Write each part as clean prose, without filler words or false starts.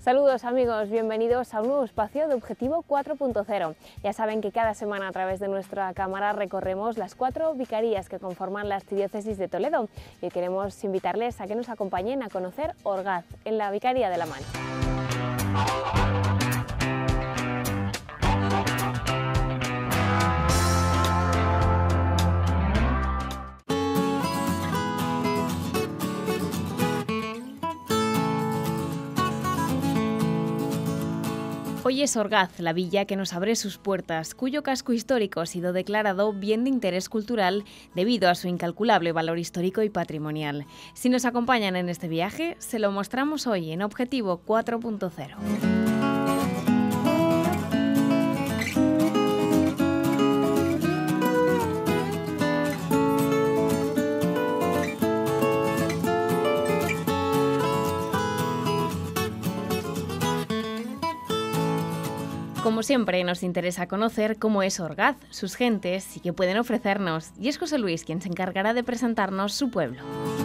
Saludos amigos, bienvenidos a un nuevo espacio de Objetivo 4.0. Ya saben que cada semana a través de nuestra cámara recorremos las 4 vicarías que conforman la archidiócesis de Toledo y queremos invitarles a que nos acompañen a conocer Orgaz, en la Vicaría de la Mancha. Hoy es Orgaz, la villa que nos abre sus puertas, cuyo casco histórico ha sido declarado bien de interés cultural debido a su incalculable valor histórico y patrimonial. Si nos acompañan en este viaje, se lo mostramos hoy en Objetivo 4.0. Como siempre, nos interesa conocer cómo es Orgaz, sus gentes y qué pueden ofrecernos. Y es José Luis quien se encargará de presentarnos su pueblo.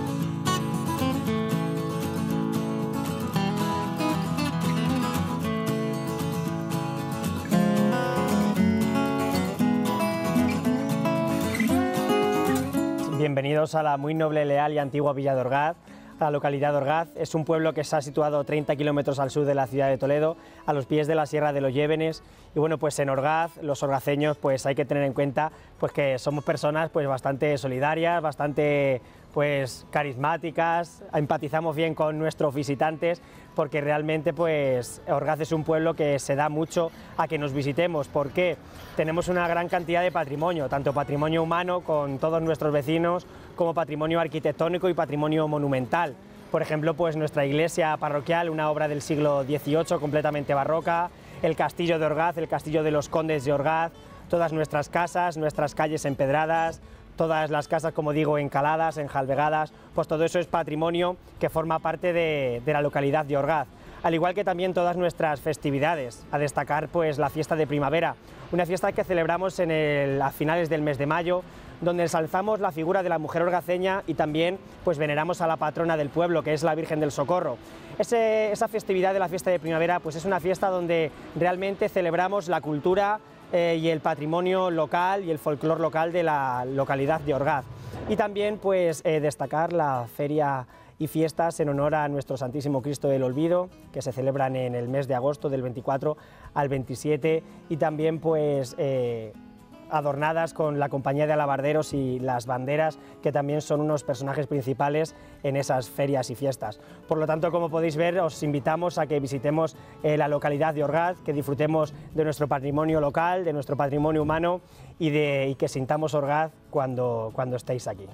Bienvenidos a la muy noble, leal y antigua villa de Orgaz. La localidad de Orgaz es un pueblo que está situado 30 kilómetros al sur de la ciudad de Toledo, a los pies de la Sierra de los Llévenes. Y bueno, pues en Orgaz, los orgaceños, pues hay que tener en cuenta pues que somos personas pues bastante solidarias, bastante pues carismáticas, empatizamos bien con nuestros visitantes, porque realmente pues Orgaz es un pueblo que se da mucho a que nos visitemos, porque tenemos una gran cantidad de patrimonio, tanto patrimonio humano con todos nuestros vecinos, como patrimonio arquitectónico y patrimonio monumental. Por ejemplo, pues nuestra iglesia parroquial, una obra del siglo XVIII completamente barroca, el castillo de Orgaz, el castillo de los condes de Orgaz, todas nuestras casas, nuestras calles empedradas, todas las casas, como digo, encaladas, enjalbegadas, pues todo eso es patrimonio que forma parte de la localidad de Orgaz. Al igual que también todas nuestras festividades, a destacar pues la fiesta de primavera, una fiesta que celebramos a finales del mes de mayo, donde ensalzamos la figura de la mujer orgaceña y también pues veneramos a la patrona del pueblo, que es la Virgen del Socorro. Esa festividad de la fiesta de primavera pues es una fiesta donde realmente celebramos la cultura y el patrimonio local y el folclore local de la localidad de Orgaz. Y también pues destacar la feria y fiestas en honor a nuestro Santísimo Cristo del Olvido, que se celebran en el mes de agosto del 24 al 27, y también pues adornadas con la compañía de alabarderos y las banderas, que también son unos personajes principales en esas ferias y fiestas. Por lo tanto, como podéis ver, os invitamos a que visitemos la localidad de Orgaz, que disfrutemos de nuestro patrimonio local, de nuestro patrimonio humano y que sintamos Orgaz cuando estéis aquí.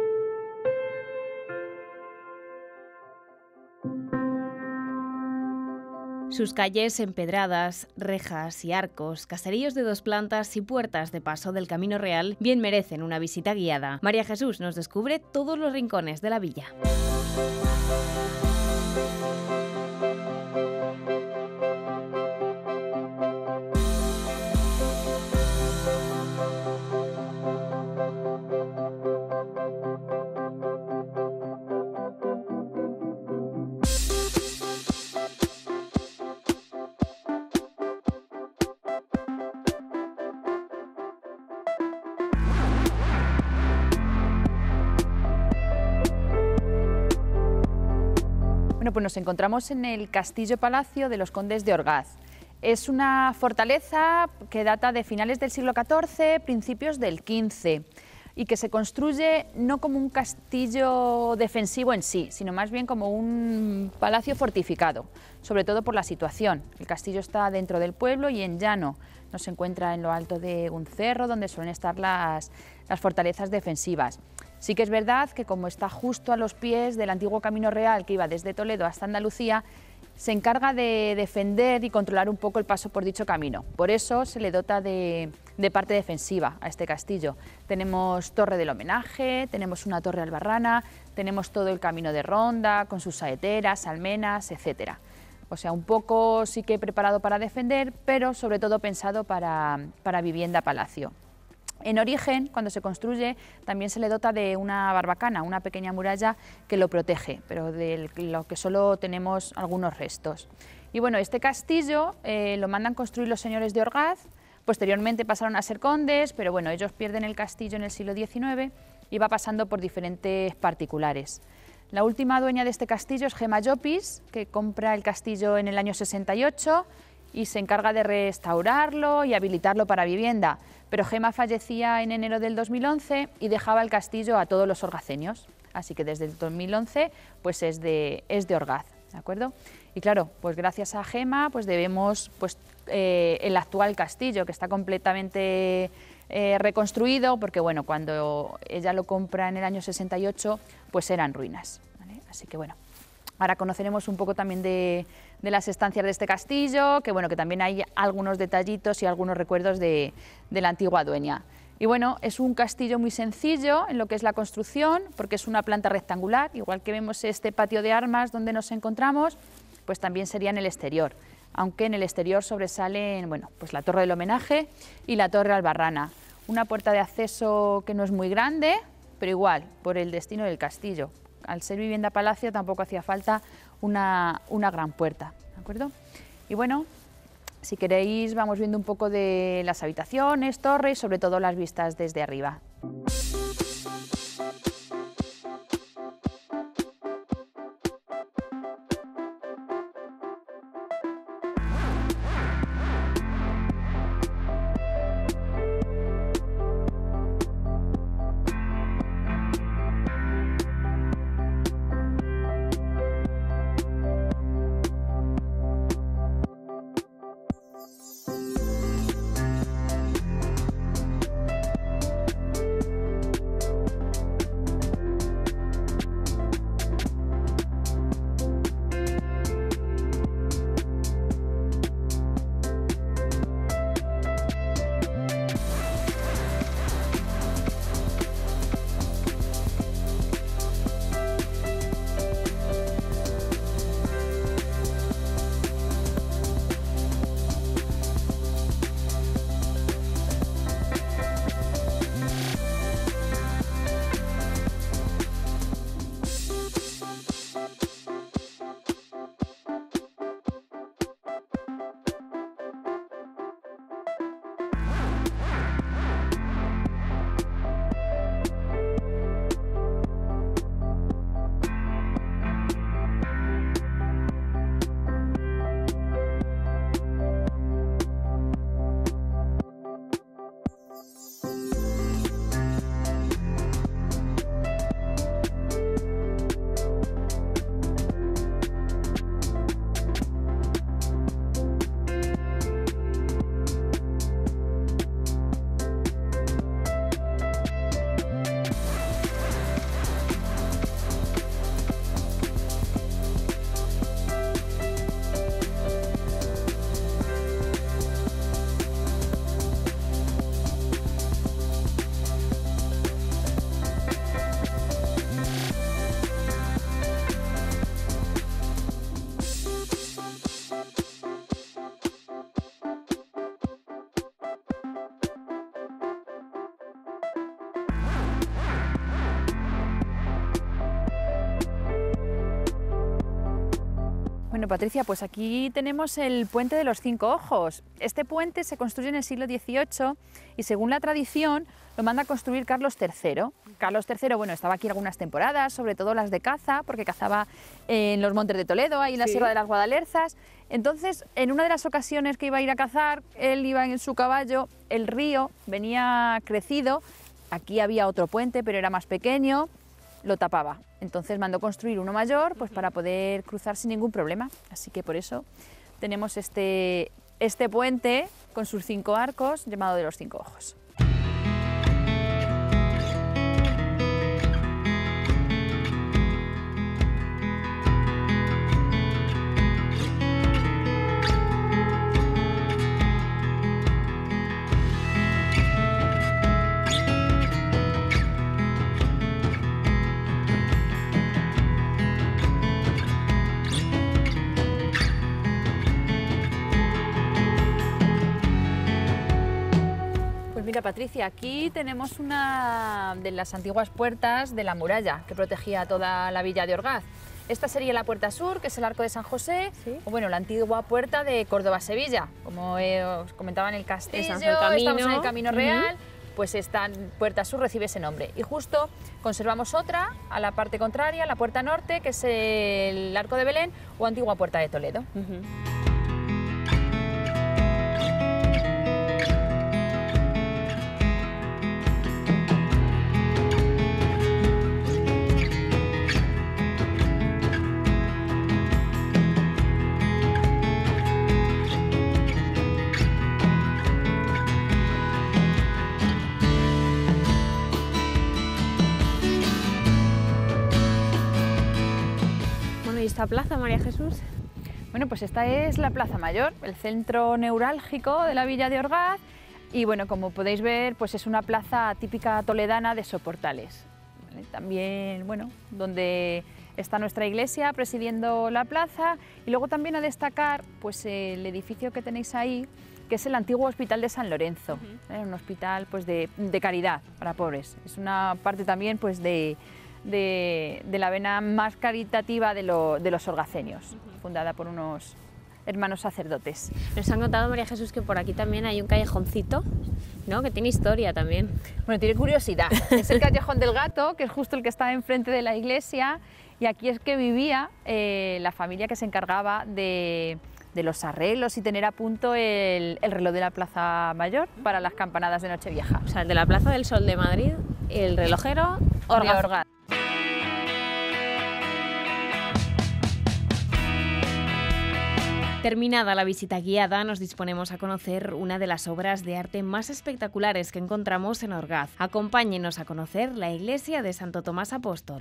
Sus calles empedradas, rejas y arcos, caseríos de 2 plantas y puertas de paso del Camino Real bien merecen una visita guiada. María Jesús nos descubre todos los rincones de la villa. Bueno, pues nos encontramos en el Castillo-Palacio de los Condes de Orgaz. Es una fortaleza que data de finales del siglo XIV, principios del XV, y que se construye no como un castillo defensivo en sí, sino más bien como un palacio fortificado, sobre todo por la situación. El castillo está dentro del pueblo y en llano, no se encuentra en lo alto de un cerro donde suelen estar las fortalezas defensivas. Sí que es verdad que como está justo a los pies del antiguo Camino Real que iba desde Toledo hasta Andalucía, se encarga de defender y controlar un poco el paso por dicho camino. Por eso se le dota de parte defensiva a este castillo. Tenemos torre del homenaje, tenemos una torre albarrana, tenemos todo el camino de ronda con sus saeteras, almenas, etcétera. O sea, un poco sí que preparado para defender, pero sobre todo pensado para vivienda palacio. En origen, cuando se construye, también se le dota de una barbacana, una pequeña muralla que lo protege, pero de lo que solo tenemos algunos restos. Y bueno, este castillo lo mandan construir los señores de Orgaz, posteriormente pasaron a ser condes, pero bueno, ellos pierden el castillo en el siglo XIX y va pasando por diferentes particulares. La última dueña de este castillo es Gemma Llopis, que compra el castillo en el año 68 y se encarga de restaurarlo y habilitarlo para vivienda, pero Gemma fallecía en enero del 2011 y dejaba el castillo a todos los orgaceños, así que desde el 2011 pues es de Orgaz, ¿de acuerdo? Y claro, pues gracias a Gemma pues debemos el actual castillo, que está completamente reconstruido, porque bueno, cuando ella lo compra en el año 68 pues eran ruinas, ¿vale? Así que bueno, ahora conoceremos un poco también de las estancias de este castillo, que bueno, que también hay algunos detallitos y algunos recuerdos de la antigua dueña. Y bueno, es un castillo muy sencillo en lo que es la construcción, porque es una planta rectangular, igual que vemos este patio de armas donde nos encontramos, pues también sería en el exterior, aunque en el exterior sobresalen, bueno, pues la torre del homenaje y la torre albarrana. Una puerta de acceso que no es muy grande, pero igual, por el destino del castillo. Al ser vivienda palacio tampoco hacía falta una gran puerta, ¿de acuerdo? Y bueno, si queréis vamos viendo un poco de las habitaciones, torres y sobre todo las vistas desde arriba. Bueno, Patricia, pues aquí tenemos el puente de los 5 ojos. Este puente se construye en el siglo XVIII y según la tradición lo manda a construir Carlos III. Carlos III, bueno, estaba aquí algunas temporadas, sobre todo las de caza, porque cazaba en los montes de Toledo, ahí en la Sierra de las Guadalerzas. Entonces, en una de las ocasiones que iba a ir a cazar, él iba en su caballo, el río venía crecido, aquí había otro puente, pero era más pequeño, lo tapaba. Entonces mandó construir uno mayor pues para poder cruzar sin ningún problema. Así que por eso tenemos este puente con sus 5 arcos llamado de los 5 ojos. Mira, Patricia, aquí tenemos una de las antiguas puertas de la muralla que protegía toda la villa de Orgaz. Esta sería la puerta sur, que es el Arco de San José, ¿sí? O bueno, la antigua puerta de Córdoba-Sevilla. Como os comentaba en el castillo, estamos en el Camino Real, pues esta puerta sur recibe ese nombre. Y justo conservamos otra a la parte contraria, la puerta norte, que es el Arco de Belén o antigua puerta de Toledo. ¿Y esta plaza, María Jesús? Bueno, pues esta es la Plaza Mayor, el centro neurálgico de la villa de Orgaz, y bueno, como podéis ver, pues es una plaza típica toledana de soportales. ¿Vale? También, bueno, donde está nuestra iglesia presidiendo la plaza, y luego también a destacar pues el edificio que tenéis ahí, que es el antiguo Hospital de San Lorenzo, un hospital pues de caridad para pobres. Es una parte también pues de la vena más caritativa de los orgaceños, fundada por unos hermanos sacerdotes. Nos han contado, María Jesús, que por aquí también hay un callejoncito, ¿no?, que tiene historia también. Bueno, tiene curiosidad. Es el Callejón del Gato, que es justo el que está enfrente de la iglesia, y aquí es que vivía la familia que se encargaba de los arreglos y tener a punto el reloj de la Plaza Mayor para las campanadas de Nochevieja. O sea, el de la Plaza del Sol de Madrid, el relojero Orgaz. Terminada la visita guiada, nos disponemos a conocer una de las obras de arte más espectaculares que encontramos en Orgaz. Acompáñenos a conocer la iglesia de Santo Tomás Apóstol.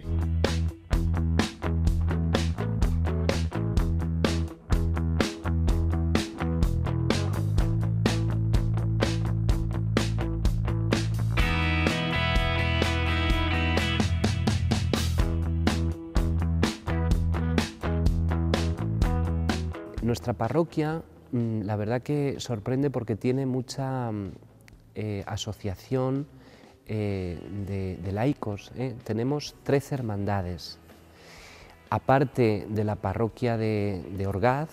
Nuestra parroquia, la verdad que sorprende porque tiene mucha asociación de laicos. Tenemos 13 hermandades. Aparte de la parroquia de Orgaz,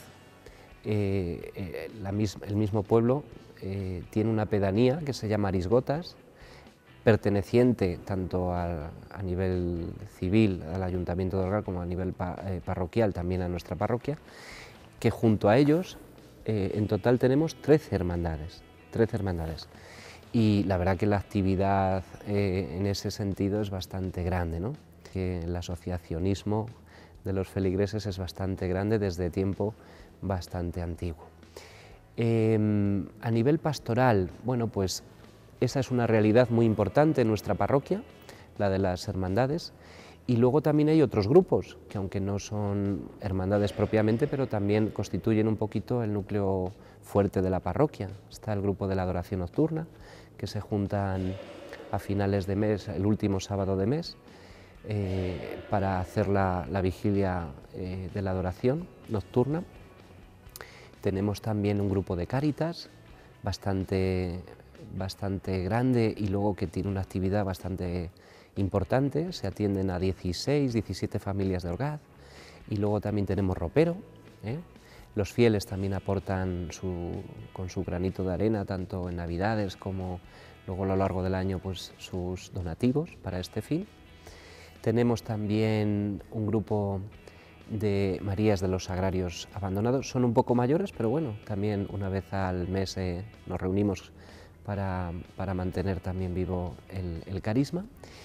el mismo pueblo tiene una pedanía que se llama Arisgotas, perteneciente tanto a nivel civil al Ayuntamiento de Orgaz como a nivel parroquial también a nuestra parroquia, que junto a ellos en total tenemos 13 hermandades. Y la verdad que la actividad en ese sentido es bastante grande, ¿no? Que el asociacionismo de los feligreses es bastante grande desde tiempo bastante antiguo. A nivel pastoral, bueno, pues esa es una realidad muy importante en nuestra parroquia, la de las hermandades. Y luego también hay otros grupos, que aunque no son hermandades propiamente, pero también constituyen un poquito el núcleo fuerte de la parroquia. Está el grupo de la adoración nocturna, que se juntan a finales de mes, el último sábado de mes, para hacer la vigilia de la adoración nocturna. Tenemos también un grupo de Cáritas, bastante grande y luego que tiene una actividad bastante importante. Se atienden a 16, 17 familias de Orgaz, y luego también tenemos ropero. Los fieles también aportan con su granito de arena, tanto en Navidades como luego a lo largo del año, pues sus donativos para este fin. Tenemos también un grupo de Marías de los Sagrarios Abandonados. Son un poco mayores, pero bueno, también una vez al mes nos reunimos para mantener también vivo el carisma.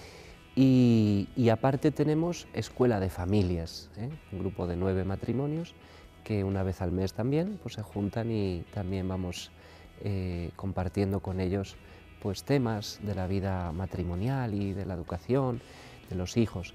Y aparte tenemos Escuela de Familias, un grupo de 9 matrimonios que una vez al mes también pues se juntan y también vamos compartiendo con ellos pues temas de la vida matrimonial y de la educación de los hijos.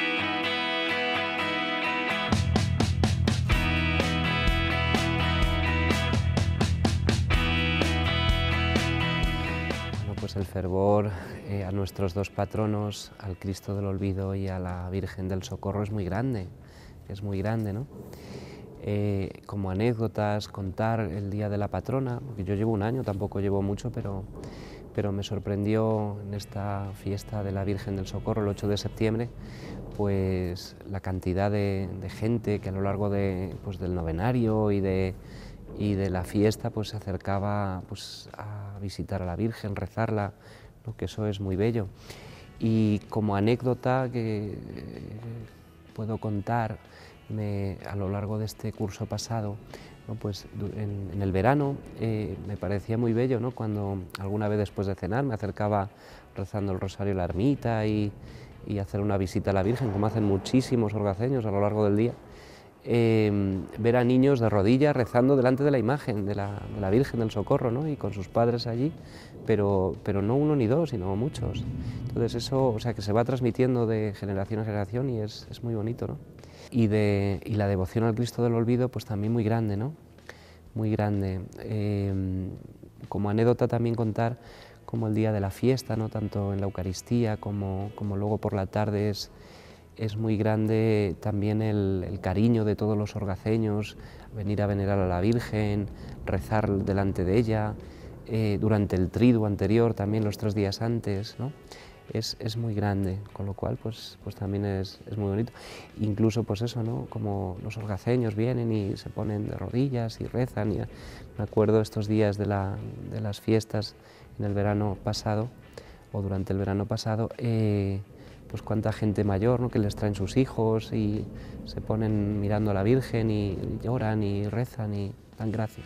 Pues el fervor a nuestros dos patronos, al Cristo del Olvido y a la Virgen del Socorro, es muy grande, ¿no? Como anécdotas, contar el día de la patrona, porque yo llevo un año, tampoco llevo mucho, pero pero me sorprendió en esta fiesta de la Virgen del Socorro, el 8 de septiembre, pues la cantidad de gente que a lo largo pues, del novenario y de la fiesta pues, se acercaba pues, a visitar a la Virgen, rezarla, ¿no? Que eso es muy bello. Y como anécdota que puedo contar a lo largo de este curso pasado, ¿no? Pues en el verano me parecía muy bello, ¿no? Cuando alguna vez después de cenar me acercaba rezando el rosario a la ermita y hacer una visita a la Virgen, como hacen muchísimos orgaceños a lo largo del día, ver a niños de rodillas rezando delante de la imagen de la Virgen del Socorro, ¿no? Y con sus padres allí, pero no uno ni dos, sino muchos. Entonces eso, o sea, que se va transmitiendo de generación en generación y es muy bonito, ¿no? Y la devoción al Cristo del Olvido, pues también muy grande, ¿no? Muy grande. Como anécdota también contar como el día de la fiesta, ¿no? Tanto en la Eucaristía como luego por la tarde es muy grande también el cariño de todos los orgaceños, venir a venerar a la Virgen, rezar delante de ella, durante el triduo anterior, también los 3 días antes, ¿no? Es muy grande, con lo cual pues también es muy bonito. Incluso pues eso, ¿no? Como los orgaceños vienen y se ponen de rodillas y rezan. Me acuerdo estos días de las fiestas en el verano pasado, o durante el verano pasado, pues cuánta gente mayor, ¿no? Que les traen sus hijos y se ponen mirando a la Virgen y lloran y rezan y dan gracias.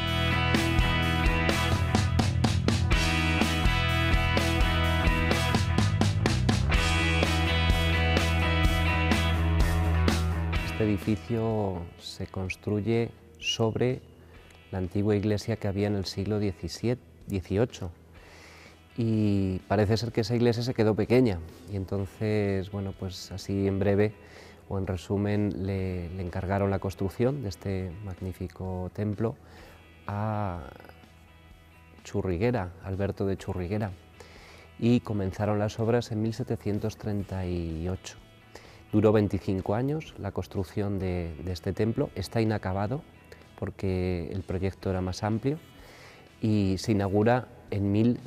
Este edificio se construye sobre la antigua iglesia que había en el siglo XVIII, y parece ser que esa iglesia se quedó pequeña y entonces, bueno, pues así en breve o en resumen le encargaron la construcción de este magnífico templo a Churriguera, Alberto de Churriguera, y comenzaron las obras en 1738. Duró 25 años la construcción de este templo, está inacabado porque el proyecto era más amplio y se inaugura en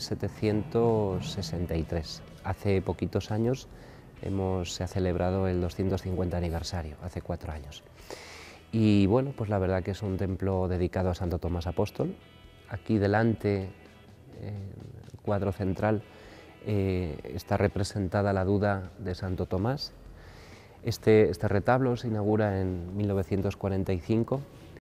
1763. Hace poquitos años se ha celebrado el 250 aniversario, hace 4 años. Y bueno, pues la verdad que es un templo dedicado a Santo Tomás Apóstol. Aquí delante, en el cuadro central, está representada la Duda de Santo Tomás. Este retablo se inaugura en 1945.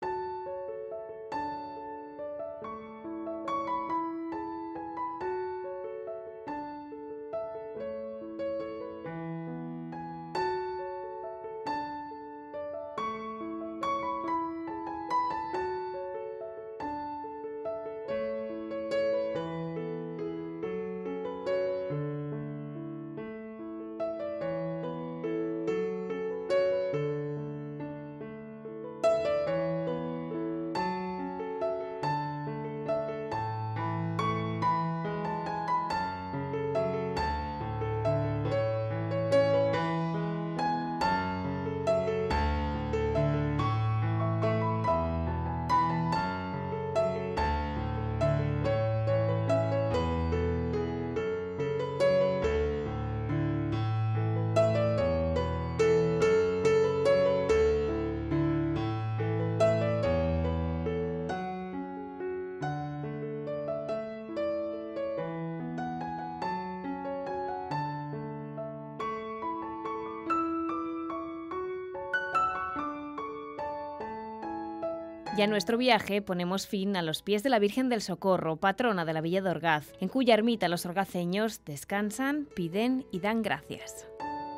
Y a nuestro viaje ponemos fin a los pies de la Virgen del Socorro, patrona de la Villa de Orgaz, en cuya ermita los orgaceños descansan, piden y dan gracias.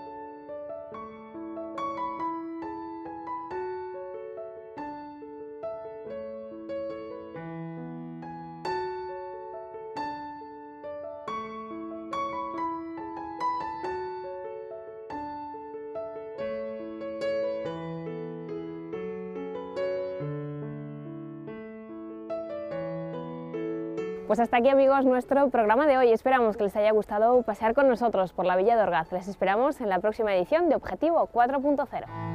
Pues hasta aquí, amigos, nuestro programa de hoy. Esperamos que les haya gustado pasear con nosotros por la Villa de Orgaz. Les esperamos en la próxima edición de Objetivo 4.0.